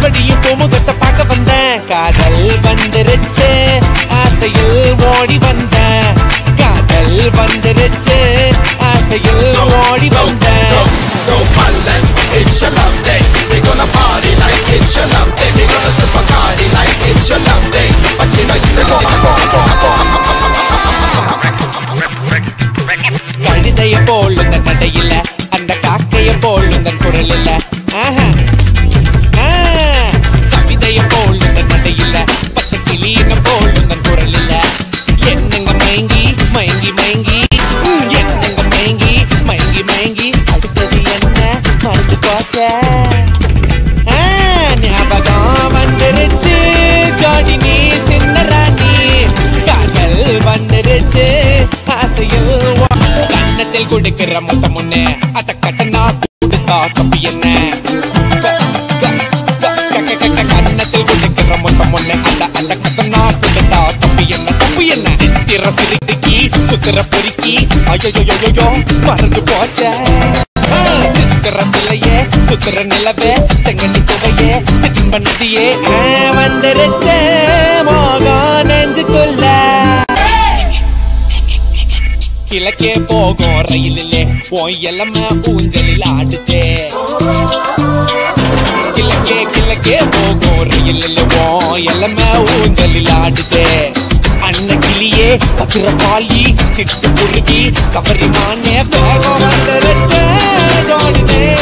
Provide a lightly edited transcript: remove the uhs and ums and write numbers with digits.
மறுபடியும் பூமுகத்தை பார்க்க வந்தேன். காதல் வந்துருச்சு ஆசையில் ஓடி வந்தேன். காதல் வந்துருச்சு ஆசையில் ஓடி வந்தேன். It's your love day. We're gonna party like it's your love day. We're gonna super party like it's your love day. But you know you know கழுதைய போலும் தன் நடையில அந்த காக்கைய போலும் தன் குரல் இல்ல. கவிதைய போலும் தன் நடையில பச்சை கிளியின போலும் தன் குரல் இல்ல. என்னங்க மயங்கி மயங்கி மயங்கி என்னங்க மயங்கி மயங்கி மயங்கி அடுத்தது என்ன மறந்து போச்ச. ஞாபகம் வந்துருச்சு ஜோடி நீ சின்ன ராணி. காதல் வந்துருச்சு ஆசையில் கண்ணத்தில் கொடுக்கிற மொத்தம் முன்னே அத கட்டனா கொடுத்தா தப்பி என்ன. கண்ணத்தில் கொடுக்கிற மொத்தம் முன்னே அந்த கட்டனா கொடுத்தா தப்பி என்ன தப்பி என்ன. சித்திர சிறுக்கி சுத்திர பொறுக்கி ஐயோ மறந்து போச்ச. சித்திர சிலையே சுத்திர நிலவே தெங்கடி சுவையே திம்ப நதியே வந்துருச்சு மோகம் நெஞ்சுக்குள்ள. கிழக்கே போகும் ரயிலிலே போய் எல்லாமே ஊஞ்சலில் ஆடுச்சே. கிழக்கே போகும் ரயிலிலே போய் எல்லாமே ஊஞ்சலில் ஆடுச்சே. அண்ணன் கிளியே பத்திரபாளி சிட்டு குருகி கபரிமானே வேகம் வந்துருச்சே ஜோடினே.